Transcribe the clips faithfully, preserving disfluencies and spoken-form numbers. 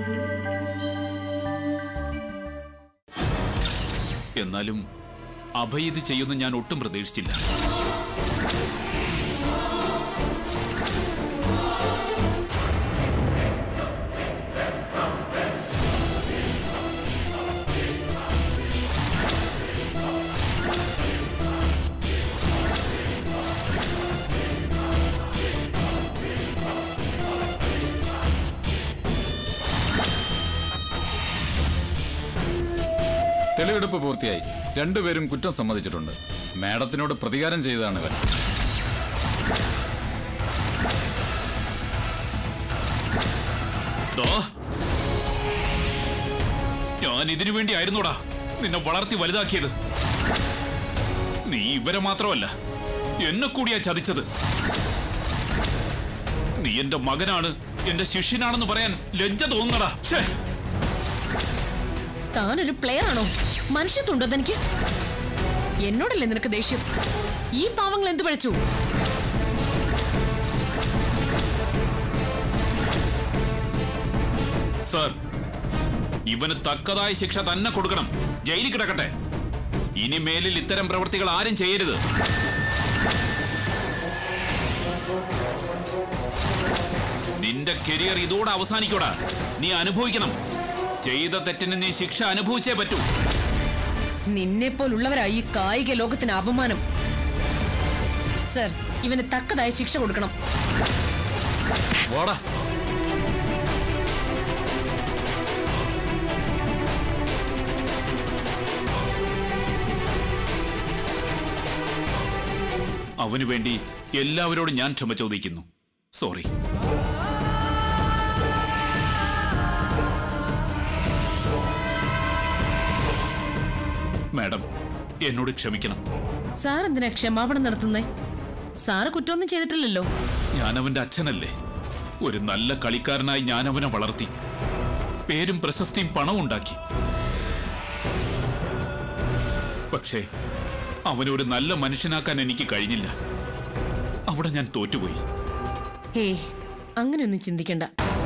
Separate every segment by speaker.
Speaker 1: എന്നാലും അഭയ് ഇത് ചെയ്യുന്ന ഞാൻ ഒട്ടും പ്രതീക്ഷിച്ചില്ല.
Speaker 2: തെളിവെടുപ്പ് പൂർത്തിയായി. രണ്ടുപേരും കുറ്റം സമ്മതിച്ചിട്ടുണ്ട്. മാഡത്തിനോട് പ്രതികാരം ചെയ്തതാണ് ഇവൻ.
Speaker 1: ഞാൻ ഇതിനു വേണ്ടി ആയിരുന്നോടാ നിന്നെ വളർത്തി വലുതാക്കിയത്. നീ ഇവരെ മാത്രമല്ല എന്നെ കൂടിയാ ചതിച്ചത്. നീ എന്റെ മകനാണ്, എന്റെ ശിഷ്യനാണെന്ന് പറയാൻ ലജ്ജ തോന്നടാ.
Speaker 3: താനൊരു പ്ലെയർ ആണോ? മനുഷ്യത്തുണ്ടോ തനിക്ക്? എന്നോടല്ലേ നിനക്ക് ദേഷ്യം? ഈ പാവങ്ങൾ എന്ത് പഴിച്ചു?
Speaker 1: സർ, ഇവന് തക്കതായ ശിക്ഷ തന്നെ കൊടുക്കണം. ജയിലിൽ കിടക്കട്ടെ. ഇനി മേലിൽ ഇത്തരം പ്രവൃത്തികൾ ആരും ചെയ്യരുത്. നിന്റെ കരിയർ ഇതോടെ അവസാനിക്കോടാ. നീ അനുഭവിക്കണം. ചെയ്ത തെറ്റിന് നീ ശിക്ഷ അനുഭവിച്ചേ പറ്റൂ.
Speaker 3: നിന്നെ പോലുള്ളവരായി കായിക ലോകത്തിന് അപമാനം. സർ, ഇവന് തക്കതായ ശിക്ഷ കൊടുക്കണം.
Speaker 2: വാടാ.
Speaker 1: അവനു വേണ്ടി എല്ലാവരോടും ഞാൻ ക്ഷമ ചോദിക്കുന്നു. സോറി. മാഡം, എന്നോട് ക്ഷമിക്കണം.
Speaker 3: സാർ എന്തിനാ ക്ഷമാപണം നടത്തുന്നേ? സാറ് കുറ്റമൊന്നും ചെയ്തിട്ടില്ലല്ലോ.
Speaker 1: ഞാൻ അവന്റെ അച്ഛനല്ലേ. ഒരു നല്ല കളിക്കാരനായി ഞാൻ അവനെ വളർത്തി. പേരും പ്രശസ്തിയും പണവും ഉണ്ടാക്കി. പക്ഷേ അവനൊരു നല്ല മനുഷ്യനാക്കാൻ എനിക്ക് കഴിഞ്ഞില്ല. അവിടെ ഞാൻ തോറ്റുപോയി.
Speaker 3: ഏയ്, അങ്ങനെയൊന്നും ചിന്തിക്കണ്ട.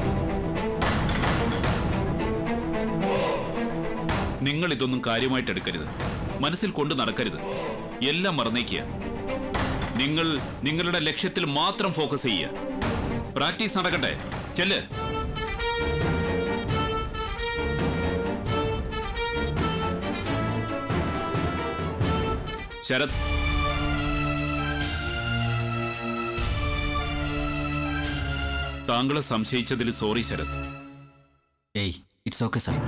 Speaker 1: നിങ്ങൾ ഇതൊന്നും കാര്യമായിട്ട് എടുക്കരുത്. മനസ്സിൽ കൊണ്ടു നടക്കരുത്. എല്ലാം മറന്നേക്കുക. നിങ്ങൾ നിങ്ങളുടെ ലക്ഷ്യത്തിൽ മാത്രം ഫോക്കസ് ചെയ്യുക. പ്രാക്ടീസ് നടക്കട്ടെ. ചെല്ല്. ശരത്, താങ്കളെ സംശയിച്ചതിൽ സോറി ശരത്.
Speaker 4: ഏയ്, ഇറ്റ്സ് ഓക്കെ സർ.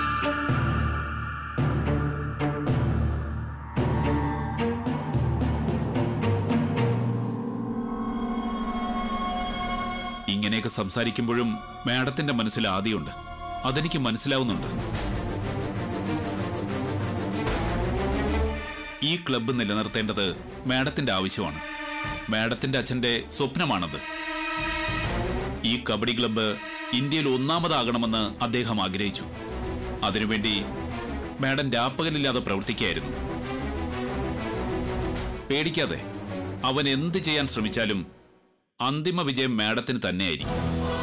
Speaker 1: ഇങ്ങനെയൊക്കെ സംസാരിക്കുമ്പോഴും മാഡത്തിന്റെ മനസ്സിൽ ആദിയുണ്ട്. അതെനിക്ക് മനസ്സിലാവുന്നുണ്ട്. ഈ ക്ലബ്ബ് നിലനിർത്തേണ്ടത് മാഡത്തിന്റെ ആവശ്യമാണ്. മാഡത്തിന്റെ അച്ഛന്റെ സ്വപ്നമാണത്. ഈ കബഡി ക്ലബ്ബ് ഇന്ത്യയിൽ ഒന്നാമതാകണമെന്ന് അദ്ദേഹം ആഗ്രഹിച്ചു. അതിനുവേണ്ടി മാഡം രാപ്പകലില്ലാതെ പ്രവർത്തിക്കുകയായിരുന്നു. പേടിക്കാതെ. അവൻ എന്ത് ചെയ്യാൻ ശ്രമിച്ചാലും അന്തിമ വിജയം മാഡത്തിന് തന്നെയായിരിക്കും.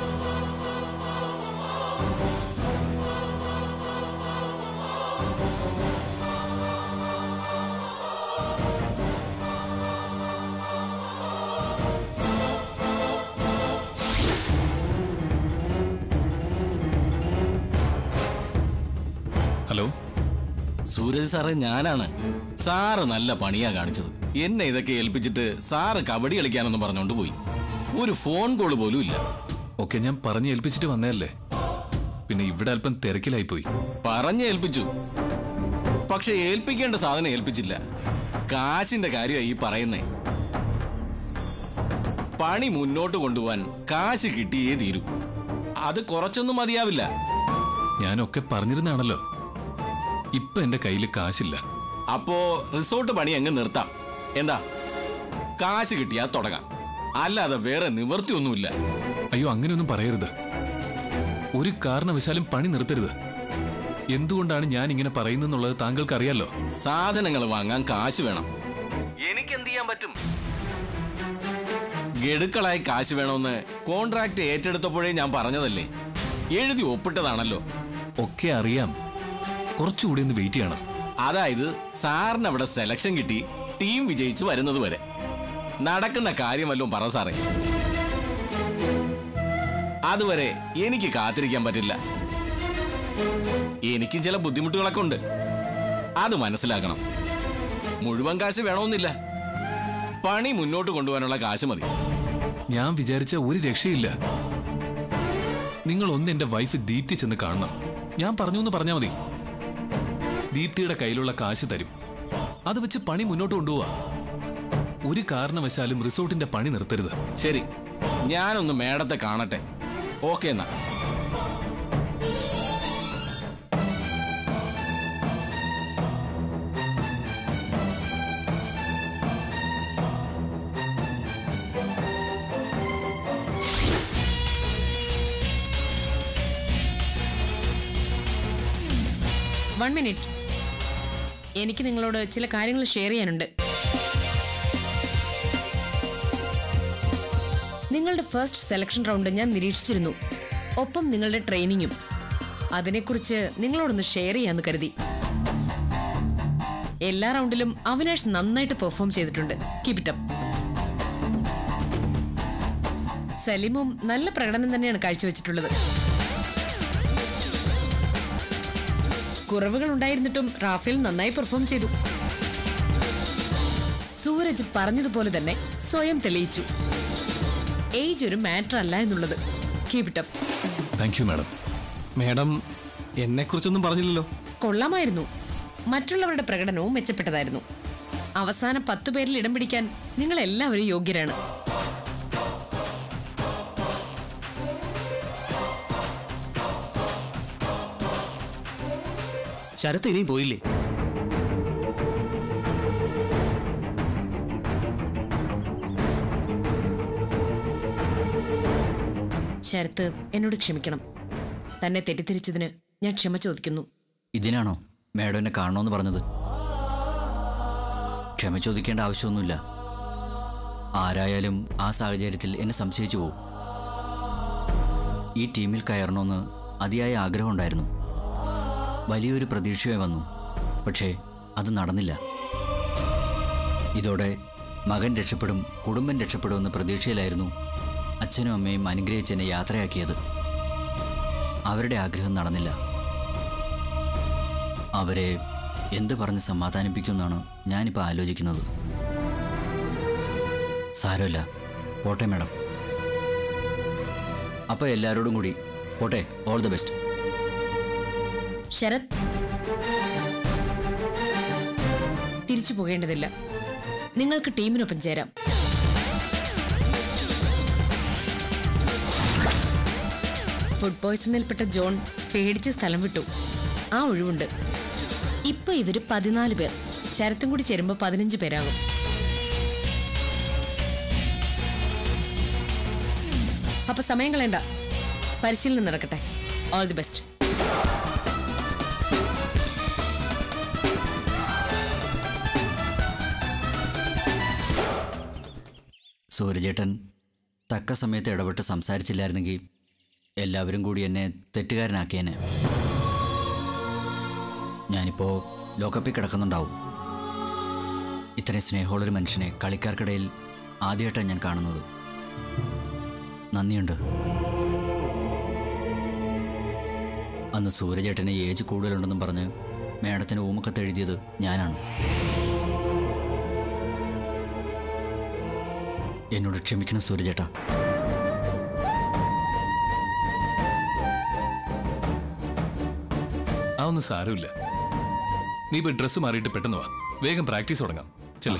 Speaker 2: ഹലോ
Speaker 4: സൂരജ് സാറേ, ഞാനാണ്. സാറ് നല്ല പണിയാ കാണിച്ചത്. എന്നെ ഇതൊക്കെ ഏൽപ്പിച്ചിട്ട് സാറ് കബഡി കളിക്കാനെന്ന് പറഞ്ഞോണ്ട് പോയി. ഒരു ഫോൺ കോള് പോലും ഇല്ല.
Speaker 2: ഓക്കെ, ഞാൻ പറഞ്ഞ് ഏൽപ്പിച്ചിട്ട് വന്നതല്ലേ. പിന്നെ ഇവിടെ അല്പം തിരക്കിലായിപ്പോയി.
Speaker 4: പറഞ്ഞ് ഏൽപ്പിച്ചു, പക്ഷെ ഏൽപ്പിക്കേണ്ട സാധനം ഏൽപ്പിച്ചില്ല. കാശിന്റെ കാര്യമാണ് ഈ പറയുന്നേ. പണി മുന്നോട്ട് കൊണ്ടുപോവാൻ കാശ് കിട്ടിയേ തീരൂ. അത് കുറച്ചൊന്നും മതിയാവില്ല.
Speaker 2: ഞാനൊക്കെ പറഞ്ഞിരുന്നാണല്ലോ. ഇപ്പൊ എന്റെ കയ്യിൽ കാശില്ല.
Speaker 4: അപ്പോ റിസോർട്ട് പണി അങ്ങ് നിർത്താം. എന്താ? കാശ് കിട്ടിയാ തുടങ്ങാം. അല്ലാതെ വേറെ നിവൃത്തിയൊന്നുമില്ല.
Speaker 2: അയ്യോ, അങ്ങനെയൊന്നും പറയരുത്. ഒരു കാരണവശാലും പണി നിർത്തരുത്. എന്തുകൊണ്ടാണ് ഞാൻ ഇങ്ങനെ പറയുന്നെന്നുള്ളത് താങ്കൾക്ക് അറിയാലോ.
Speaker 4: സാധനങ്ങൾ വാങ്ങാൻ കാശ് വേണം. എനിക്ക് എന്ത് ചെയ്യാൻ പറ്റും? ഗഡുക്കളായി കാശ് വേണമെന്ന് കോൺട്രാക്ട് ഏറ്റെടുത്തപ്പോഴേ ഞാൻ പറഞ്ഞതല്ലേ. എഴുതി ഒപ്പിട്ടതാണല്ലോ.
Speaker 2: ഒക്കെ അറിയാം, കുറച്ചുകൂടി ഒന്ന് വെയിറ്റ് ചെയ്യണം.
Speaker 4: അതായത് സാറിന് അവിടെ സെലക്ഷൻ കിട്ടി ടീം വിജയിച്ചു വരുന്നത് വരെ നടക്കുന്ന കാര്യമല്ലോ പറ സാറേ. അതുവരെ എനിക്ക് കാത്തിരിക്കാൻ പറ്റില്ല. എനിക്കും ചില ബുദ്ധിമുട്ടുകളൊക്കെ ഉണ്ട്, അത് മനസ്സിലാക്കണം. മുഴുവൻ കാശ് വേണമെന്നില്ല, പണി മുന്നോട്ട് കൊണ്ടുപോകാനുള്ള കാശ് മതി.
Speaker 2: ഞാൻ വിചാരിച്ച ഒരു രക്ഷയില്ല. നിങ്ങൾ ഒന്ന് എന്റെ വൈഫ് ദീപ്തി ചെന്ന് കാണണം. ഞാൻ പറഞ്ഞു എന്ന് പറഞ്ഞാൽ മതി. ദീപ്തിയുടെ കയ്യിലുള്ള കാശ് തരും, അത് വെച്ച് പണി മുന്നോട്ട് കൊണ്ടുപോവാ. ഒരു കാരണവശാലും റിസോർട്ടിന്റെ പണി നിർത്തരുത്.
Speaker 4: ശരി, ഞാനൊന്ന് മേഡത്തെ കാണട്ടെ. ഓക്കെ എന്നാ.
Speaker 3: വൺ മിനിറ്റ്, എനിക്ക് നിങ്ങളോട് ചില കാര്യങ്ങൾ ഷെയർ ചെയ്യാനുണ്ട്. നിങ്ങളുടെ ഫസ്റ്റ് സെലക്ഷൻ റൗണ്ട് ഞാൻ നിരീക്ഷിച്ചിരുന്നു, ഒപ്പം നിങ്ങളുടെ ട്രെയിനിങ്ങും. അതിനെക്കുറിച്ച് നിങ്ങളോടൊന്ന് ഷെയർ ചെയ്യാന്ന് കരുതി. എല്ലാ റൗണ്ടിലും അവിനാഷ് നന്നായിട്ട് പെർഫോം ചെയ്തിട്ടുണ്ട്. Keep it up. സലീമും നല്ല പ്രകടനം തന്നെയാണ് കാഴ്ചവെച്ചിട്ടുള്ളത്. കുറവുകൾ ഉണ്ടായിരുന്നിട്ടും റാഫേൽ നന്നായി പെർഫോം ചെയ്തു. സൂരജ് പറഞ്ഞതുപോലെ തന്നെ സ്വയം തെളിയിച്ചു, ഏജ് ഒരു മാറ്റർ അല്ല എന്നുള്ളത്. Keep it up.
Speaker 2: Thank you madam.
Speaker 5: Madam എന്നെ കുറിച്ചൊന്നും പറഞ്ഞില്ലല്ലോ.
Speaker 3: കൊള്ളാമായിരുന്നു. മറ്റുള്ളവരുടെ പ്രകടനവും മെച്ചപ്പെട്ടതായിരുന്നു. അവസാന പത്തു പേരിൽ ഇടം പിടിക്കാൻ നിങ്ങൾ എല്ലാവരും യോഗ്യരാണ്.
Speaker 5: ശരത്ത് ഇനിയും പോയില്ലേ?
Speaker 3: ശരത്ത് എന്നോട് ക്ഷമിക്കണം. തന്നെ തെറ്റിദ്ധരിച്ചതിന് ഞാൻ ക്ഷമ ചോദിക്കുന്നു.
Speaker 6: ഇതിനാണോ മാഡം എന്നെ കാണണമെന്ന് പറഞ്ഞത്? ക്ഷമ ചോദിക്കേണ്ട ആവശ്യമൊന്നുമില്ല. ആരായാലും ആ സാഹചര്യത്തിൽ എന്നെ സംശയിച്ചു പോകും. ഈ ടീമിൽ കയറണമെന്ന് അതിയായ ആഗ്രഹമുണ്ടായിരുന്നു. വലിയൊരു പ്രതീക്ഷയെ വന്നു, പക്ഷേ അത് നടന്നില്ല. ഇതോടെ മകൻ രക്ഷപ്പെടും, കുടുംബം രക്ഷപ്പെടുമെന്ന പ്രതീക്ഷയിലായിരുന്നു അച്ഛനും അമ്മയും അനുഗ്രഹിച്ച് എന്നെ യാത്രയാക്കിയത്. അവരുടെ ആഗ്രഹം നടന്നില്ല. അവരെ എന്ത് പറഞ്ഞ് സമാധാനിപ്പിക്കുമെന്നാണ് ഞാനിപ്പോൾ ആലോചിക്കുന്നത്. സാരമില്ല, പോട്ടെ മാഡം. അപ്പോൾ എല്ലാവരോടും കൂടി പോട്ടെ. All the best.
Speaker 3: ശരത്, തിരിച്ചു പോകേണ്ടതില്ല. നിങ്ങൾക്ക് ടീമിനൊപ്പം ചേരാം. ഫുഡ് പോയ്സണിൽപ്പെട്ട ജോൺ പേടിച്ച് സ്ഥലം വിട്ടു. ആ ഒഴിവുണ്ട്. ഇപ്പൊ ഇവര് പതിനാല് പേർ. ശരത്തും കൂടി ചേരുമ്പോ പതിനഞ്ച് പേരാകും. അപ്പൊ സമയം കളയണ്ട, പരിശീലനം നടക്കട്ടെ. All the best.
Speaker 6: സൂര്യചേട്ടൻ തക്ക സമയത്ത് ഇടപെട്ട് സംസാരിച്ചില്ലായിരുന്നെങ്കിൽ എല്ലാവരും കൂടി എന്നെ തെറ്റുകാരനാക്കിയേനെ. ഞാനിപ്പോൾ ലോക്കപ്പിൽ കിടക്കുന്നുണ്ടാവും. ഇത്രയും സ്നേഹമുള്ളൊരു മനുഷ്യനെ കളിക്കാർക്കിടയിൽ ആദ്യമായിട്ടാണ് ഞാൻ കാണുന്നത്. നന്ദിയുണ്ട്. അന്ന് സൂര്യചേട്ടന് ഏജ് കൂടുതലുണ്ടെന്നും പറഞ്ഞ് മേഡത്തിന് ഊമക്കത്ത് എഴുതിയത് ഞാനാണ്. എന്നോട് ക്ഷമിക്കണം സൂര്യചേട്ടാ.
Speaker 2: ആ ഒന്നും സാരമില്ല. നീ ഇപ്പൊ ഡ്രസ്സ് മാറിയിട്ട് പെട്ടെന്ന് വാ. വേഗം പ്രാക്ടീസ് തുടങ്ങാം. ചെല്ലേ.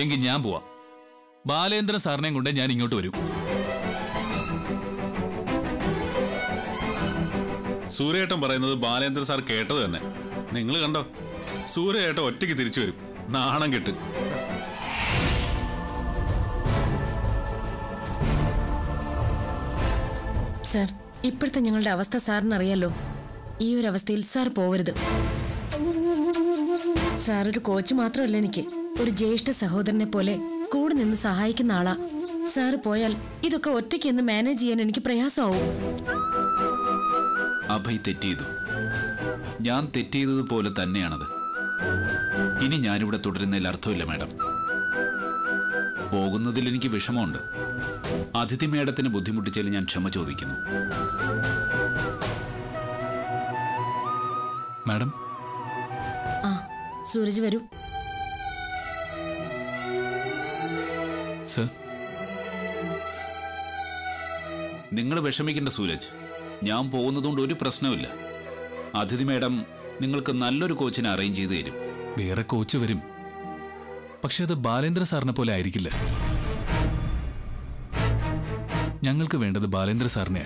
Speaker 2: എങ്കിൽ ഞാൻ പോവാം. ബാലേന്ദ്രൻ സാറിനെയും കൊണ്ട് ഞാൻ ഇങ്ങോട്ട് വരും.
Speaker 7: സൂര്യേട്ടൻ പറയുന്നത് ബാലേന്ദ്രൻ സാർ കേട്ടത് തന്നെ. നിങ്ങൾ കണ്ടോ, സൂര്യേട്ടൻ ഒറ്റയ്ക്ക് തിരിച്ചു വരും. നാണം കെട്ട്.
Speaker 3: സാർ, ഇപ്പോഴത്തെ ഞങ്ങളുടെ അവസ്ഥ സാറിന് അറിയാലോ. ഈ ഒരു അവസ്ഥയിൽ സാർ പോവരുത്. സാർ ഒരു കോച്ച് മാത്രമല്ല എനിക്ക്, ഒരു ജ്യേഷ്ഠ സഹോദരനെ പോലെ കൂടെ നിന്ന് സഹായിക്കുന്ന ആളാ. സാറ് പോയാൽ ഇതൊക്കെ ഒറ്റയ്ക്ക് എന്ന് മാനേജ് ചെയ്യാൻ എനിക്ക് പ്രയാസമാവും.
Speaker 1: അഭയ് തെറ്റ് ചെയ്തു. ഞാൻ തെറ്റ് ചെയ്തതുപോലെ തന്നെയാണത്. ഇനി ഞാനിവിടെ തുടരുന്നതിൽ അർത്ഥമില്ല മാഡം. പോകുന്നതിൽ എനിക്ക് വിഷമമുണ്ട്. അതിഥി മേഡത്തിന് ബുദ്ധിമുട്ടിച്ചതിൽ ഞാൻ ക്ഷമ ചോദിക്കുന്നു.
Speaker 2: മാഡം.
Speaker 3: ആ, സൂരജ് വരൂ.
Speaker 2: സർ,
Speaker 1: നിങ്ങൾ വിഷമിക്കേണ്ട സൂരജ്. ഞാൻ പോകുന്നതുകൊണ്ട് ഒരു പ്രശ്നമില്ല. അതിഥി മേഡം നിങ്ങൾക്ക് നല്ലൊരു കോച്ചിനെ അറേഞ്ച് ചെയ്ത് തരും.
Speaker 2: വേറെ കോച്ച് വരും, പക്ഷെ അത് ബാലേന്ദ്ര സാറിനെ പോലെ ആയിരിക്കില്ല. ഞങ്ങൾക്ക് വേണ്ടത് ബാലേന്ദ്ര സാറിനെയാ.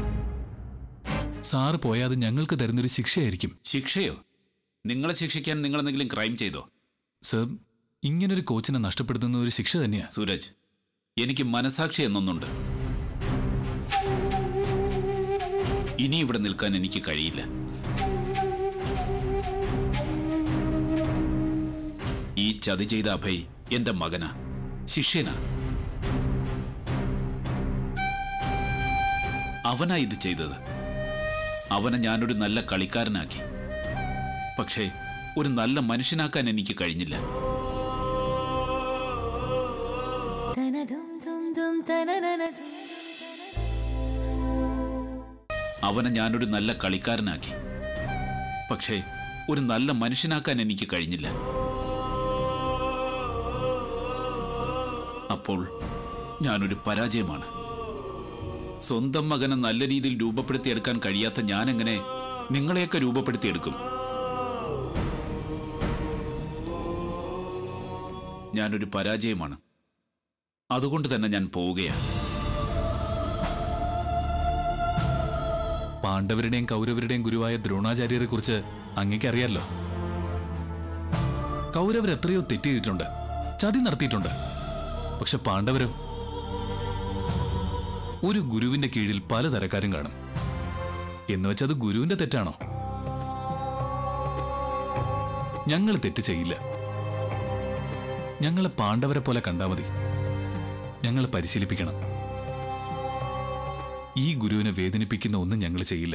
Speaker 2: സാറ് പോയാൽ അത് ഞങ്ങൾക്ക് തരുന്നൊരു ശിക്ഷയായിരിക്കും.
Speaker 1: ശിക്ഷയോ? നിങ്ങളെ ശിക്ഷിക്കാൻ നിങ്ങൾ എന്തെങ്കിലും ക്രൈം ചെയ്തോ?
Speaker 2: സർ, ഇങ്ങനൊരു കോച്ചിനെ നഷ്ടപ്പെടുത്തുന്ന ഒരു ശിക്ഷ തന്നെയാ.
Speaker 1: സൂരജ്, എനിക്ക് മനസാക്ഷി എന്നൊന്നുണ്ട്. ഇനി ഇവിടെ നിൽക്കാൻ എനിക്ക് കഴിയില്ല. ഈ ചതി ചെയ്ത അഭയ് എന്റെ മകനാ, ശിഷ്യനാ. അവനാ ഇത് ചെയ്തത്. അവനെ ഞാനൊരു നല്ല കളിക്കാരനാക്കി. പക്ഷേ ഒരു നല്ല മനുഷ്യനാക്കാൻ എനിക്ക് കഴിഞ്ഞില്ല. അവനെ ഞാനൊരു നല്ല കളിക്കാരനാക്കി. പക്ഷേ ഒരു നല്ല മനുഷ്യനാക്കാൻ എനിക്ക് കഴിഞ്ഞില്ല. അപ്പോൾ ഞാനൊരു പരാജയമാണ്. സ്വന്തം മകനെ നല്ല രീതിയിൽ രൂപപ്പെടുത്തിയെടുക്കാൻ കഴിയാത്ത ഞാനെങ്ങനെ നിങ്ങളെയൊക്കെ രൂപപ്പെടുത്തിയെടുക്കും? ഞാനൊരു പരാജയമാണ്. അതുകൊണ്ട് തന്നെ ഞാൻ പോവുകയാണ്.
Speaker 2: പാണ്ഡവരുടെയും കൗരവരുടെയും ഗുരുവായ ദ്രോണാചാര്യരെ കുറിച്ച് അങ്ങേക്കറിയാലോ. കൗരവർ എത്രയോ തെറ്റ് ചെയ്തിട്ടുണ്ട്, ചതി നടത്തിയിട്ടുണ്ട്. പക്ഷെ പാണ്ഡവരോ? ഒരു ഗുരുവിന്റെ കീഴിൽ പലതരക്കാരും കാണും. എന്ന് വെച്ചത് ഗുരുവിന്റെ തെറ്റാണോ? ഞങ്ങൾ തെറ്റ് ചെയ്യില്ല. ഞങ്ങളെ പാണ്ഡവരെ പോലെ കണ്ടാൽ മതി. ഞങ്ങളെ പരിശീലിപ്പിക്കണം. ഈ ഗുരുവിനെ വേദനിപ്പിക്കുന്ന ഒന്നും ഞങ്ങൾ ചെയ്യില്ല.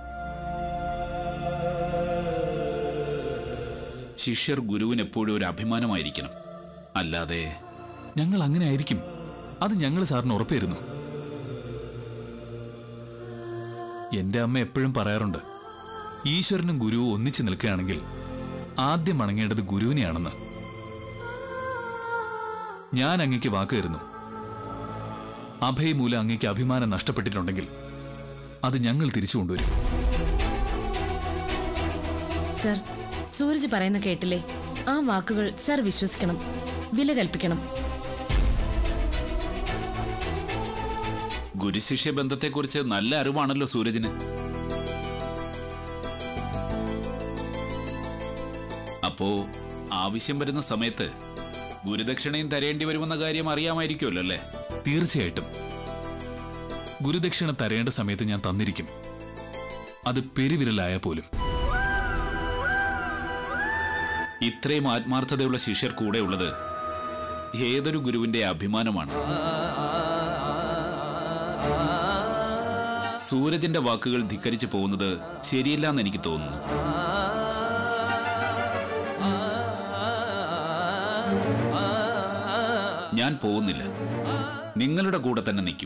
Speaker 1: ശിഷ്യർ ഗുരുവിന് എപ്പോഴും ഒരു അഭിമാനമായിരിക്കണം. അല്ലാതെ
Speaker 2: ഞങ്ങൾ അങ്ങനെ ആയിരിക്കും. അത് ഞങ്ങൾ സാറിന് ഉറപ്പായിരുന്നു. എന്റെ അമ്മ എപ്പോഴും പറയാറുണ്ട്, ഈശ്വരനും ഗുരുവും ഒന്നിച്ചു നിൽക്കുകയാണെങ്കിൽ ആദ്യം വണങ്ങേണ്ടത് ഗുരുവിനെയാണെന്ന്. ഞാൻ അങ്ങയ്ക്ക് വാക്ക് തരുന്നു. അഭയ് മൂലം അങ്ങയ്ക്ക് അഭിമാനം നഷ്ടപ്പെട്ടിട്ടുണ്ടെങ്കിൽ അത് ഞങ്ങൾ തിരിച്ചു കൊണ്ടുവരും.
Speaker 3: സർ, സൂരജ് പറയുന്ന കേട്ടില്ലേ? ആ വാക്കുകൾ സർ വിശ്വസിക്കണം, വില കൽപ്പിക്കണം.
Speaker 1: ഗുരുശിഷ്യ ബന്ധത്തെക്കുറിച്ച് നല്ല അറിവാണല്ലോ സൂരജിന്. അപ്പോ ആവശ്യം വരുന്ന സമയത്ത് ഗുരുദക്ഷിണയും തരേണ്ടി വരുമെന്ന കാര്യം അറിയാമായിരിക്കുമല്ലോ അല്ലേ?
Speaker 2: തീർച്ചയായിട്ടും ഗുരുദക്ഷിണ തരേണ്ട സമയത്ത് ഞാൻ തന്നിരിക്കും. അത് പെരുവിരലായ പോലും.
Speaker 1: ഇത്രയും ആത്മാർത്ഥതയുള്ള ശിഷ്യർ കൂടെ ഉള്ളത് ഏതൊരു ഗുരുവിന്റെ അഭിമാനമാണ്. സൂരജിന്റെ വാക്കുകൾ ധിക്കരിച്ചു പോകുന്നത് ശരിയില്ലെന്ന് എനിക്ക് തോന്നുന്നു. ഞാൻ പോകുന്നില്ല. നിങ്ങളുടെ കൂടെ തന്നെ നിൽക്കും.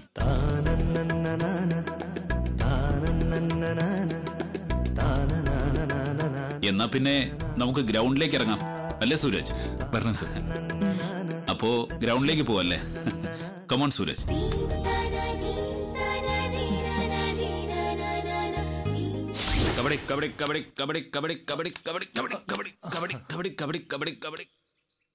Speaker 1: എന്നാ പിന്നെ നമുക്ക് ഗ്രൗണ്ടിലേക്ക് ഇറങ്ങാം അല്ലേ സൂരജ്?
Speaker 2: വരണം സർ.
Speaker 1: അപ്പോ ഗ്രൗണ്ടിലേക്ക് പോവല്ലേ? കമോൺ സൂരജ്. കബഡി കബഡി കബഡി കബഡി കബഡി കബഡി കബഡി കബഡി കബഡി കബഡി കബഡി കബഡി കബഡി കബഡി.